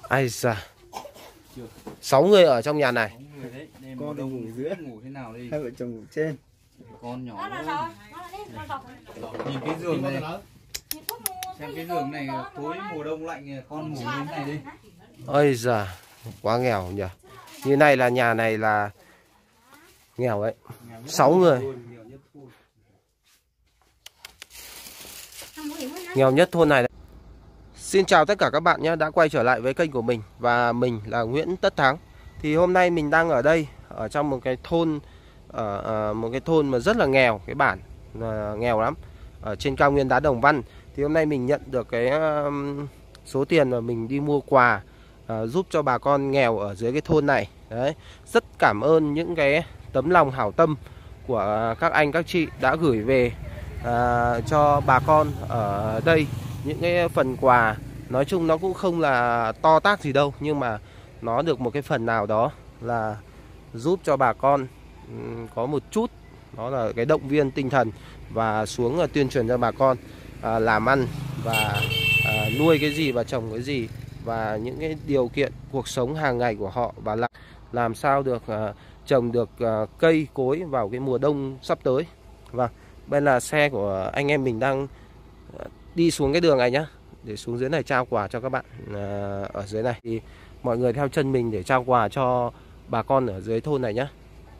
Ai da, 6 người ở trong nhà này. Con thì ngủ dưới, ngủ thế nào đây? Hai vợ chồng ngủ trên. Con nhỏ nữa. Nhìn cái giường này. Xem cái giường này tối mùa đông lạnh con ngủ như thế này đi. Ôi giời, quá nghèo nhỉ. Như này là nhà này là nghèo đấy. 6 người. Nghèo nhất thôn này đấy. Xin chào tất cả các bạn nhé, đã quay trở lại với kênh của mình. Và mình là Nguyễn Tất Thắng. Thì hôm nay mình đang ở đây, ở trong một cái thôn, một cái thôn mà rất là nghèo, cái bản nghèo lắm, ở trên cao nguyên đá Đồng Văn. Thì hôm nay mình nhận được cái số tiền mà mình đi mua quà giúp cho bà con nghèo ở dưới cái thôn này. Đấy, rất cảm ơn những cái tấm lòng hảo tâm của các anh các chị đã gửi về cho bà con ở đây những cái phần quà. Nói chung nó cũng không là to tát gì đâu, nhưng mà nó được một cái phần nào đó là giúp cho bà con có một chút, đó là cái động viên tinh thần và xuống tuyên truyền cho bà con làm ăn và nuôi cái gì và trồng cái gì, và những cái điều kiện cuộc sống hàng ngày của họ, và làm sao được trồng được cây cối vào cái mùa đông sắp tới. Vâng, bên là xe của anh em mình đang đi xuống cái đường này nhá, để xuống dưới này trao quà cho các bạn ở dưới này. Thì mọi người theo chân mình để trao quà cho bà con ở dưới thôn này nhá.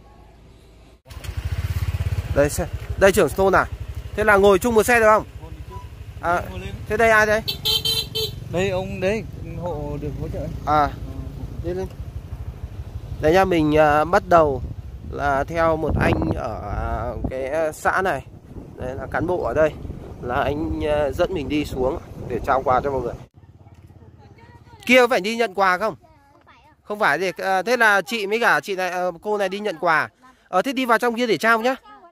Đây trưởng thôn à? Thế là ngồi chung một xe được không? Thế đây ai đây? Đây ông đấy, hộ được hỗ trợ. Đi lên. Đấy nha, mình bắt đầu là theo một anh ở cái xã này. Đấy là cán bộ ở đây. Là anh dẫn mình đi xuống để trao quà cho mọi người. Kia phải đi nhận quà không? Không phải thì thế là chị với cả chị này, cô này đi nhận quà. Thế đi vào trong kia để trao nhá.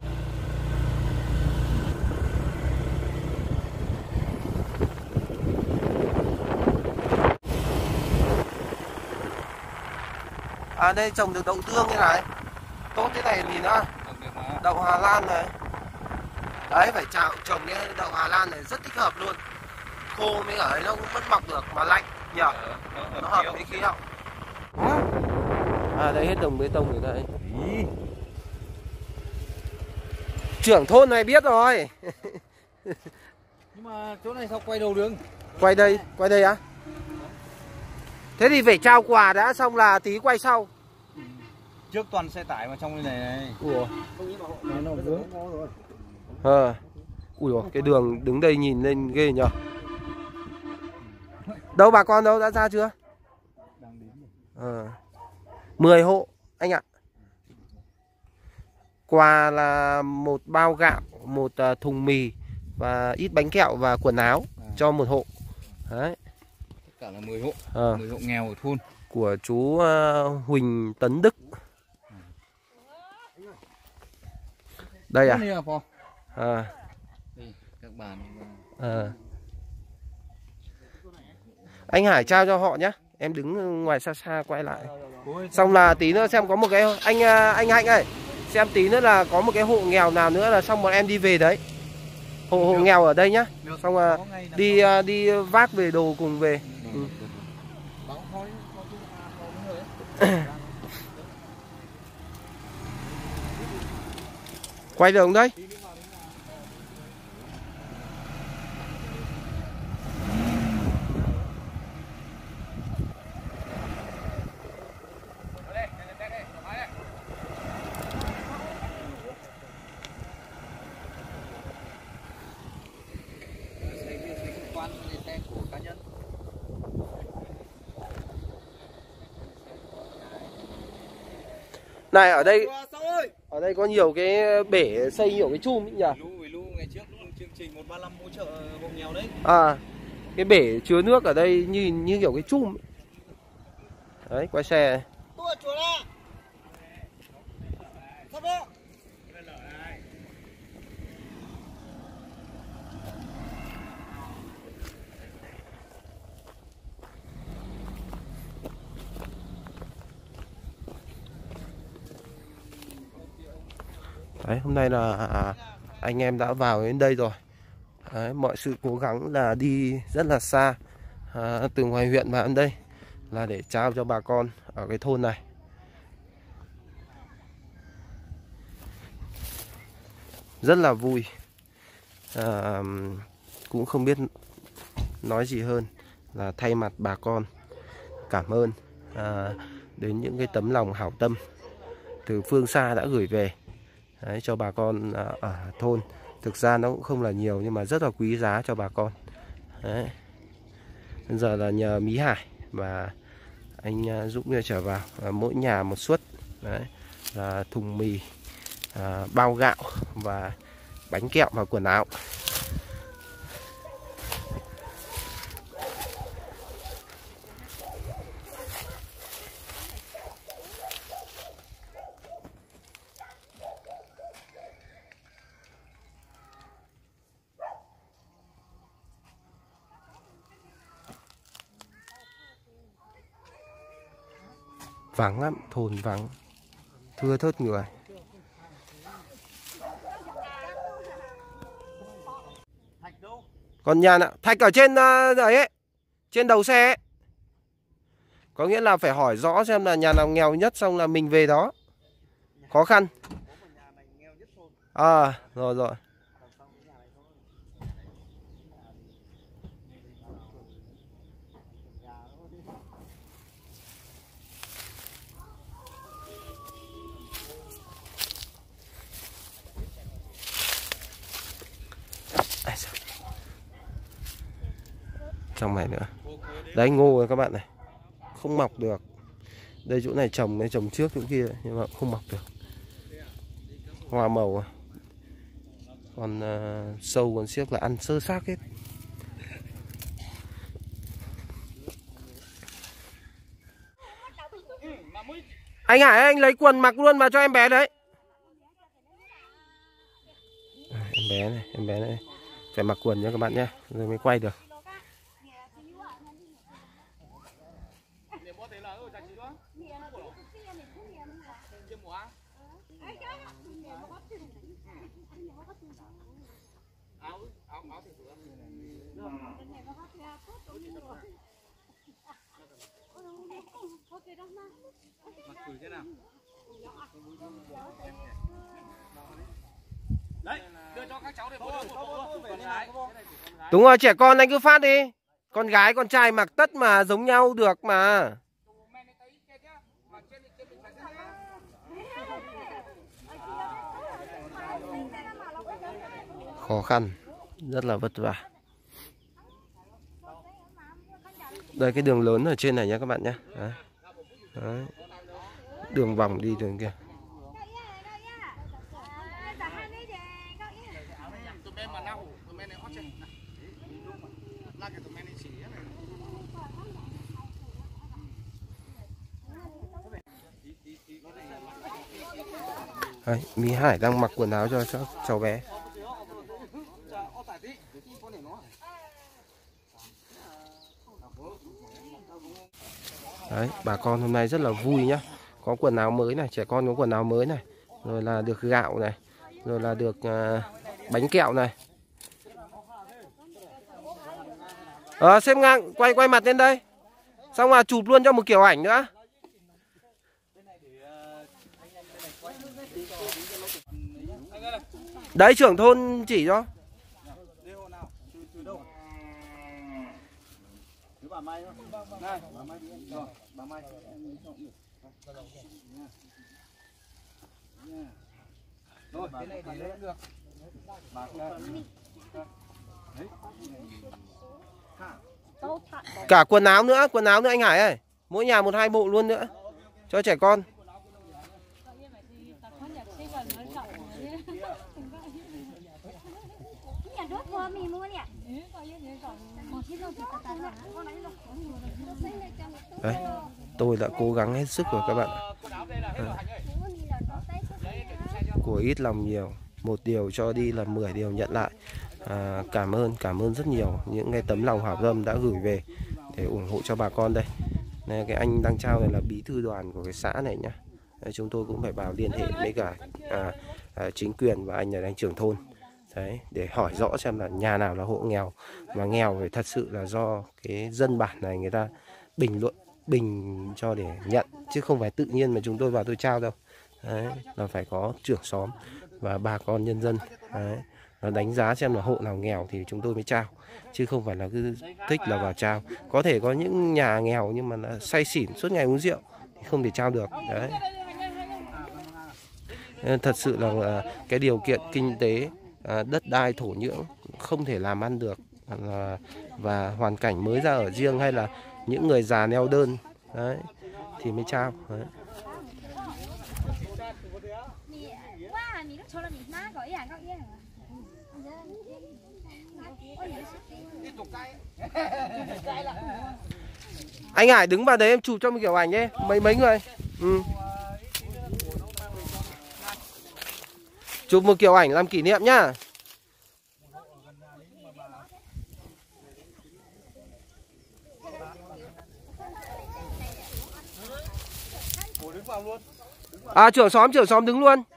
Đây trồng được đậu tương như này. Tốt thế này thì nữa. Đậu Hà Lan này. Đấy, phải trồng cái đậu Hà Lan này rất thích hợp luôn. Khô mới ở đây nó cũng vẫn mọc được mà lạnh nhỉ. Nó hợp với khí hậu. Đây hết đồng bê tông rồi đây. Trưởng thôn này biết rồi. Nhưng mà chỗ này sao quay đầu đường? Quay đây á? Thế thì phải trao quà đã, xong là tí quay sau. Trước toàn xe tải mà trong cái này. Ủa. Ui dồi, cái đường đứng đây nhìn lên ghê nhờ. Đâu bà con đâu, đã ra chưa? 10 hộ anh ạ. Quà là một bao gạo, một thùng mì và ít bánh kẹo và quần áo cho một hộ. Đấy. Tất cả là 10 hộ. 10 hộ nghèo ở thôn. Của chú Huỳnh Tấn Đức. Đây à? Các bạn. Anh Hải trao cho họ nhé. Em đứng ngoài xa xa quay lại. Xong là tí nữa xem có một cái anh Hạnh ơi, xem tí nữa là có một cái hộ nghèo nào nữa là xong bọn em đi về đấy. Hộ nghèo ở đây nhá. Xong là đi vác về đồ cùng về. Quay đường đây. Này ở đây có nhiều cái bể xây nhiều cái chum ấy nhỉ? Ngày trước chương trình 135 hỗ trợ hộ nghèo đấy. Cái bể chứa nước ở đây như kiểu cái chum ấy. Đấy, quay xe. Đấy, hôm nay là anh em đã vào đến đây rồi. Đấy, mọi sự cố gắng là đi rất là xa từ ngoài huyện vào đến đây là để trao cho bà con ở cái thôn này. Rất là vui. Cũng không biết nói gì hơn là thay mặt bà con cảm ơn đến những cái tấm lòng hảo tâm từ phương xa đã gửi về đấy, cho bà con ở thôn. Thực ra nó cũng không là nhiều nhưng mà rất là quý giá cho bà con đấy. Bây giờ là nhờ Mỹ Hải và anh Dũng trở vào, mỗi nhà một suất đấy, là thùng mì, bao gạo và bánh kẹo và quần áo. Vắng lắm, thôn vắng, thưa thớt người. Còn nhà nào thạch ở trên ấy, trên đầu xe ấy. Có nghĩa là phải hỏi rõ xem là nhà nào nghèo nhất, xong là mình về đó. Khó khăn. Rồi rồi. Trong này nữa. Đấy, ngô rồi các bạn này. Không mọc được. Đây chỗ này trồng trước chỗ kia nhưng mà không mọc được. Hoa màu. Còn sâu còn xiếc là ăn sơ xác hết. Anh Hải, anh lấy quần mặc luôn mà cho em bé đấy. Em bé này phải mặc quần nha các bạn nhé, rồi mới quay được. Đấy, đưa cho các cháu để đúng rồi, trẻ con anh cứ phát đi. Con gái con trai mặc tất mà giống nhau được mà. Khó khăn, rất là vất vả. Đây cái đường lớn ở trên này nhé các bạn nhé. Đấy. Đấy. Đường vòng đi đường kia. Đấy, Mỹ Hải đang mặc quần áo cho cháu bé. Đấy, bà con hôm nay rất là vui nhá. Có quần áo mới này, trẻ con có quần áo mới này, rồi là được gạo này, rồi là được bánh kẹo này. Xếp ngang, quay mặt lên đây. Xong là chụp luôn cho một kiểu ảnh nữa. Đấy, trưởng thôn chỉ cho. Rồi, cái này thì lấy được. Cả quần áo nữa anh Hải ơi. Mỗi nhà 1-2 bộ luôn nữa cho trẻ con. Đấy, tôi đã cố gắng hết sức rồi các bạn. Của ít lòng nhiều, một điều cho đi là 10 điều nhận lại. Cảm ơn rất nhiều những cái tấm lòng hảo tâm đã gửi về để ủng hộ cho bà con đây. Này, cái anh đang trao này là bí thư đoàn của cái xã này nhá. Chúng tôi cũng phải vào liên hệ với cả chính quyền và anh là anh trưởng thôn. Đấy, để hỏi rõ xem là nhà nào là hộ nghèo, mà nghèo thì thật sự là do cái dân bản này người ta bình luận bình cho để nhận, chứ không phải tự nhiên mà chúng tôi vào tôi trao đâu. Đấy, là phải có trưởng xóm và bà con nhân dân đấy, nó đánh giá xem là hộ nào nghèo thì chúng tôi mới trao, chứ không phải là cứ thích là vào trao. Có thể có những nhà nghèo nhưng mà là say xỉn suốt ngày uống rượu thì không thể trao được. Đấy, thật sự là cái điều kiện kinh tế, đất đai thổ nhưỡng không thể làm ăn được, và hoàn cảnh mới ra ở riêng hay là những người già neo đơn đấy thì mới trao. Đấy. Anh Hải đứng vào đấy em chụp cho một kiểu ảnh đi, mấy người. Chụp một kiểu ảnh làm kỷ niệm nhá. Trưởng xóm đứng luôn.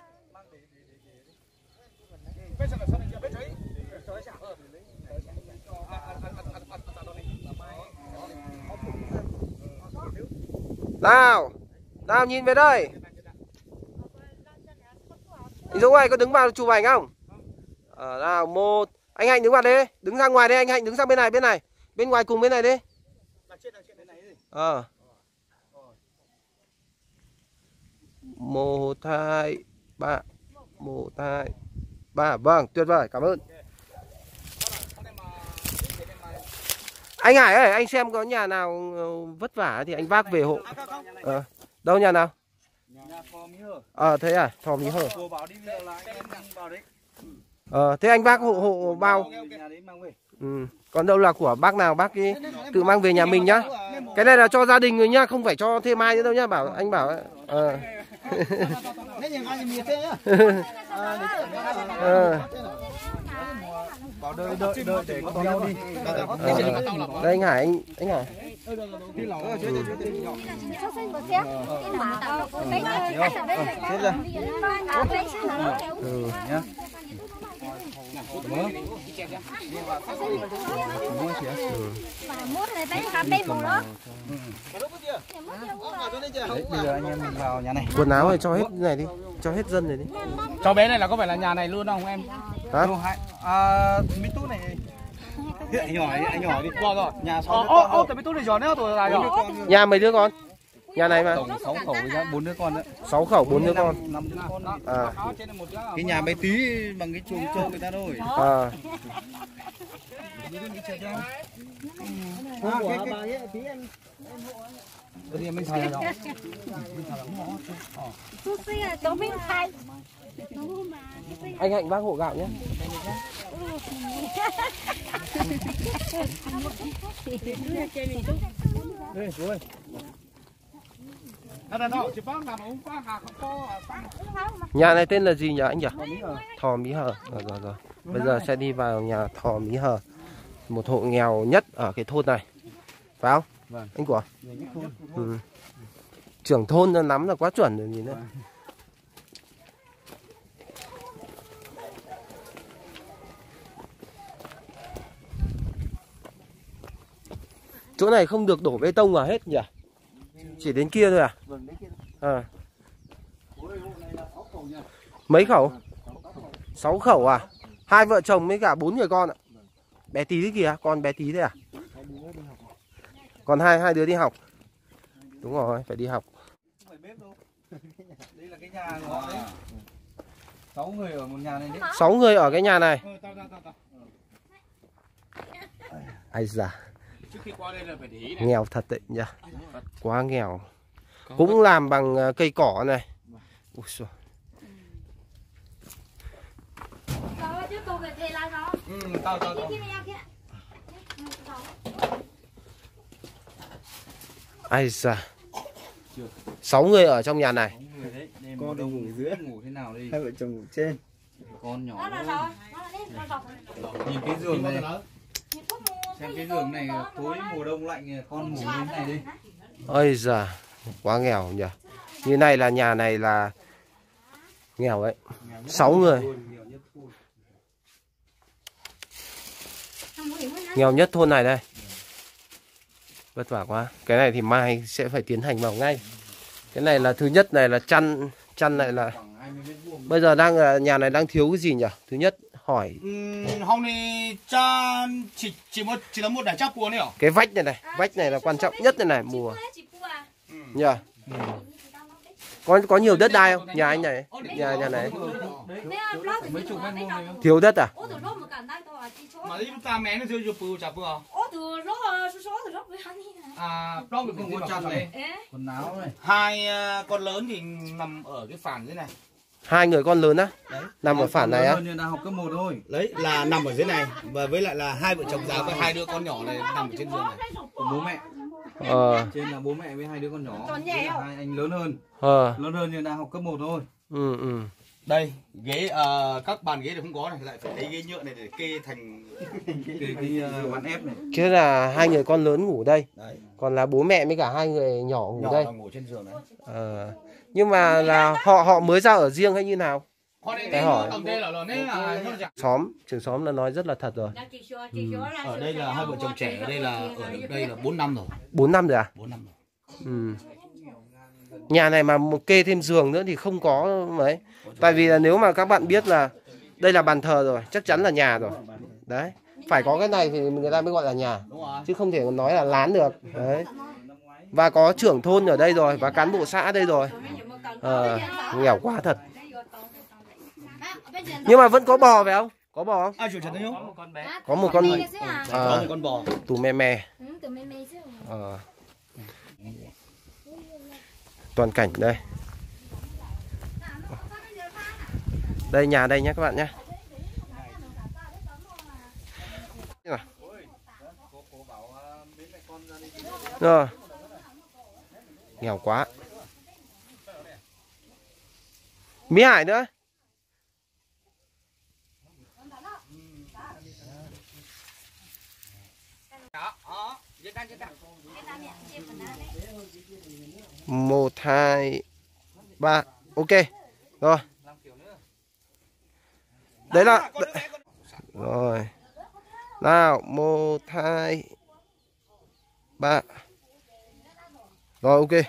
Nào nhìn về đây. Anh Dũng ơi, có đứng vào chụp ảnh không? Nào, một. Anh Hạnh đứng vào đây, đứng ra ngoài đây, anh Hạnh đứng sang bên này. Bên ngoài cùng bên này đi. Một, hai, ba. 1, 2, 3. Vâng, tuyệt vời, cảm ơn. Anh Hải ơi, anh xem có nhà nào vất vả thì anh vác về hộ. Đâu nhà nào? Thế à, Thò Mí Hở. Thế anh bác hộ bao. Còn đâu là của bác nào bác ấy tự mang về nhà mình nhá. Cái này là cho gia đình người nhá, không phải cho thêm ai nữa đâu nhá, anh bảo. Đợi để con nhau đi. Đây anh Hải, anh Hải. Bây giờ anh em mình vào nhà này. Quần áo này cho hết này đi, cho hết dân này đi. Cháu bé này là có phải là nhà này luôn không em? Hả? Mít tú này. Anh nhỏ đi. Rồi. Nhà 6 đứa con. Mít tú này giòn nữa rồi là nhỏ. Nhà mấy đứa con? Nhà này mà. Tổng 6 khẩu với 4 đứa con nữa. 6 khẩu 4 đứa con. 5 đứa con đó. Cái nhà bé tí bằng cái chuồng trâu người ta thôi. Bây giờ mình thay rồi. Anh Hạnh bác hộ gạo nhé. Đây, rồi. Nhà này tên là gì nhỉ anh nhỉ? Thò Mí Hở. Rồi. Bây giờ sẽ đi vào nhà Thò Mí Hở, một hộ nghèo nhất ở cái thôn này, phải không? Vâng. Anh của. Trưởng thôn nắm là quá chuẩn rồi nhìn đấy. Chỗ này không được đổ bê tông vào hết nhỉ? Chỉ đến kia thôi à? Mấy khẩu? 6 khẩu à? 2 vợ chồng với cả 4 người con ạ. Bé tí thế kìa, con bé tí thế à? Còn hai đứa đi học. Đúng rồi, phải đi học. Đây là cái nhà của họ đấy. 6 người ở một nhà này đấy. 6 người ở cái nhà này. Ai da. Nghèo thật đấy nhỉ. Quá nghèo. Cũng làm bằng cây cỏ này. Ui xồi. Ai da. 6 người ở trong nhà này. Con thì ngủ dưới, ngủ thế nào đây? Hai vợ chồng ngủ trên. Con nhỏ. Nhìn cái giường này. Xem cái giường này tối mùa đông lạnh con ngủ như thế này đi. Ôi giời, quá nghèo nhỉ. Như này là nhà này là nghèo ấy. 6 người. Nghèo nhất thôn này đây. Vất vả quá. Cái này thì mai sẽ phải tiến hành vào ngay. Cái này là thứ nhất này là chăn này là bây giờ đang nhà này đang thiếu cái gì nhỉ? Thứ nhất hỏi hôm nay cha chỉ là một đại chắc cua nữa. cái vách này là quan trọng nhất này mùa. Nhỉ? Có nhiều đất đai không? Nhà anh này, nhà này thiếu đất à? Mà đi ta mẹ nó chưa bự chả bự à? À, đó được con chăn này, quần áo này. Hai con lớn thì nằm ở cái phản dưới này. Hai người con lớn á? Nằm ở phản này á? Đang học cấp 1 thôi. Đấy là nằm ở dưới này và với lại là hai vợ chồng già với hai đứa con nhỏ này nằm ở trên giường này. Của bố mẹ. Trên là bố mẹ với hai đứa con nhỏ. Hai anh lớn hơn. Lớn hơn nhưng đang học cấp 1 thôi. Đây, ghế các bàn ghế thì không có này, lại phải lấy ghế nhựa này để kê thành cái ván ép này. Thế là hai người con lớn ngủ đây. Đấy. Còn là bố mẹ với cả hai người nhỏ ngủ đây. Ngủ trên giường này. Nhưng mà là họ mới ra ở riêng hay như nào? Cái hỏi. Trưởng xóm là nói rất là thật rồi. Ở đây là hai vợ chồng trẻ, ở đây là 4 năm rồi. 4 năm rồi à? 4 năm rồi. Nhà này mà một kê thêm giường nữa thì không có mấy. Tại vì là nếu mà các bạn biết là đây là bàn thờ rồi, chắc chắn là nhà rồi. Đấy, phải có cái này thì người ta mới gọi là nhà. Chứ không thể nói là lán được. Đấy. Và có trưởng thôn ở đây rồi và cán bộ xã ở đây rồi. Nghèo quá thật. Nhưng mà vẫn có bò phải không? Có bò không? Có một con bò. Tù me. Toàn cảnh đây. Đây nhà đây nhé các bạn nhé. Rồi. Nghèo quá. Mí Hải nữa. Một, hai, ba. Ok. Rồi. Đấy là rồi. Nào, 1 2 3. Rồi ok.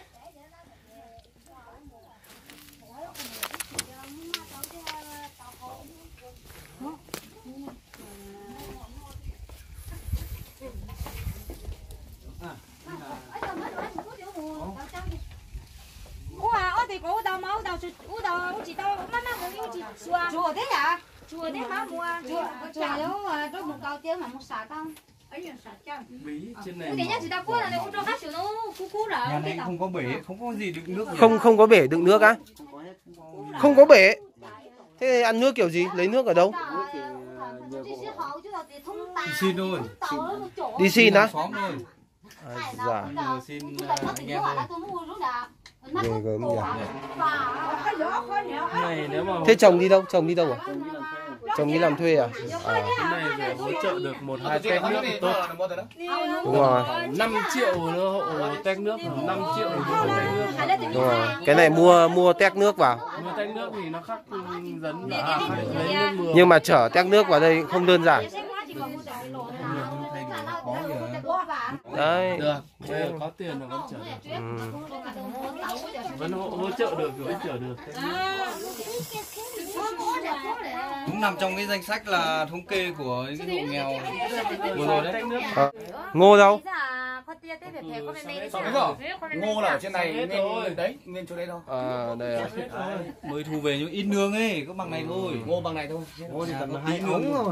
thì có đầu máu đầu chỉ tao má muốn chỉ chùa thế à chùa thế má mua chùa nếu tôi một cầu tiếng mà một xả tao ấy xả chăng trên này nhá chỉ tao cua là nếu cho các kiểu nó cú rồi nhà này không có bể không có gì đựng nước không có bể đựng nước á không có bể thế ăn nước kiểu gì lấy nước ở đâu đi xin thôi đi xin á dạ xin anh em ghê gớm nhỉ. Này nếu mà thế chồng đi đâu à chồng đi làm thuê à? Cái này để hỗ trợ được 1-2 tét nước thì tốt. Đúng rồi. 5 triệu nữa hộ tét nước 5 triệu tét nước. Đúng rồi. Cái này mua tét nước vào. Mua tét nước thì nó khác dấn lấy nước mưa. Nhưng mà chở tét nước vào đây không đơn giản. Đấy. Được, có tiền là vẫn chở được. Vẫn hỗ trợ được rồi vẫn chở được. Cũng nằm trong cái danh sách là thống kê của cái hộ nghèo vừa rồi đấy. Ngô đâu? Ngô là ở trên này nên đấy, nên chỗ đây thôi. Đây à. Mới thu về những ít nương ấy, có bằng này thôi. Ngô bằng này thôi. Ngô thì tầm 2 ống rồi.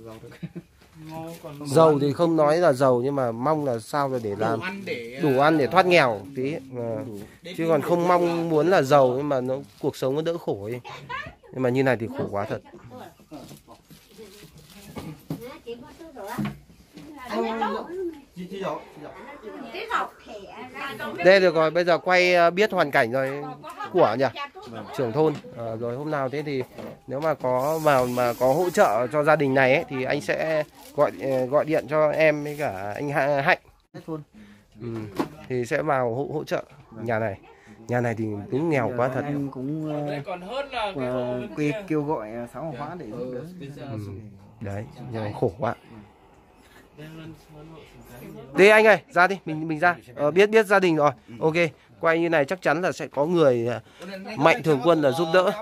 Giàu thì không nói là giàu nhưng mà mong là sao để làm đủ ăn để thoát nghèo tí chứ còn không mong muốn là giàu nhưng mà nó cuộc sống nó đỡ khổ ấy. Nhưng mà như này thì khổ quá thật. Đây được rồi, bây giờ quay biết hoàn cảnh rồi của nhỉ trưởng thôn rồi hôm nào thế thì nếu mà có vào mà có hỗ trợ cho gia đình này ấy, thì anh sẽ gọi điện cho em với cả anh Hạnh thì sẽ vào hỗ trợ nhà này thì đúng nghèo quá thật. Anh cũng kêu gọi xã hội hóa để giúp đỡ. Đấy, nhà này khổ quá. Đi anh ơi, ra đi, mình ra. Biết gia đình rồi. Ok, quay như này chắc chắn là sẽ có người mạnh thường quân là giúp đỡ.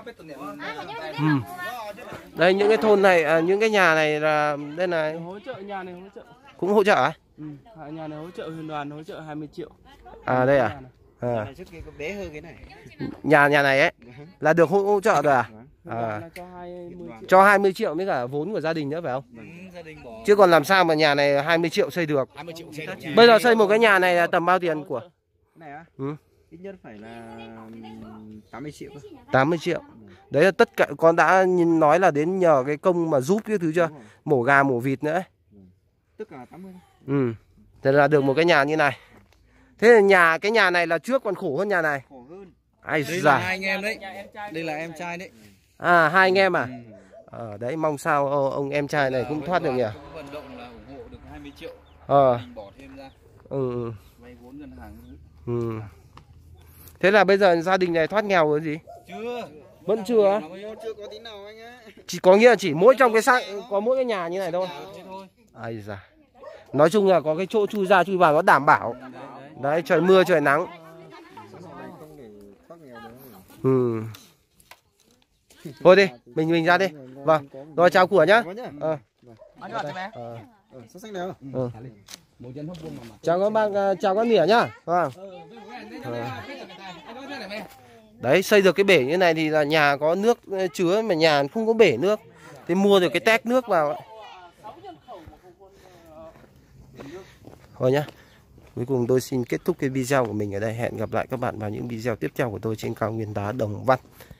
Đây những cái thôn này, những cái nhà này là đây này. Hỗ trợ nhà này hỗ trợ. Cũng hỗ trợ à? Nhà này hỗ trợ Huyền Đoàn hỗ trợ 20 triệu. À đây à? Bé hơn cái này. Nhà này ấy là được hỗ trợ rồi à? Cho 20 triệu với cả vốn của gia đình nữa phải không? Chứ còn làm sao mà nhà này 20 triệu xây được? 20 triệu xây được. Bây giờ xây một cái nhà này là tầm bao tiền của? Này á? Ít nhất phải là 80 triệu. 80 triệu. Đấy là tất cả, con đã nói là đến nhờ cái công mà giúp cái thứ chưa? Mổ gà mổ vịt nữa ấy. Tất cả 80. Thế là được một cái nhà như này. Thế là cái nhà này là trước còn khổ hơn nhà này. Khổ hơn. Ai đây già. Là hai anh em đấy. Đây là em trai đấy. À hai anh em à? Đấy mong sao ông em trai này cũng thoát được nhỉ. Vận động là ủng hộ được 20 triệu. Mình bỏ thêm ra. Vay vốn ngân hàng. Thế là bây giờ gia đình này thoát nghèo rồi gì? Chưa. Vẫn chưa? Chưa có tí nào anh ạ. Chỉ có nghĩa là chỉ mỗi trong cái có mỗi cái nhà như này thôi. Ai già. Nói chung là có cái chỗ chui ra chui vào nó đảm bảo. Đấy trời mưa trời nắng. Thôi đi, mình ra đi. Vâng. Rồi chào của nhá. Chào các bác, chào các mỉa nhá. Vâng. Đấy xây được cái bể như này thì là nhà có nước chứa, mà nhà không có bể nước thì mua được cái tét nước vào. Thôi nhá. Cuối cùng tôi xin kết thúc cái video của mình ở đây. Hẹn gặp lại các bạn vào những video tiếp theo của tôi trên cao nguyên đá Đồng Văn.